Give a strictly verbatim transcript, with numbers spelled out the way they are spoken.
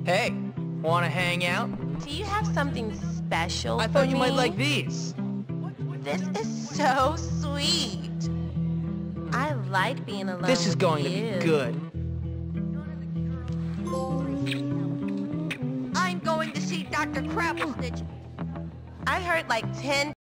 Hey, wanna hang out? Do you have something special I for thought you me? might like these. This is so sweet. I like being alone This is with going you. to be good. I'm going to see Doctor Crabblesnitch. I heard like ten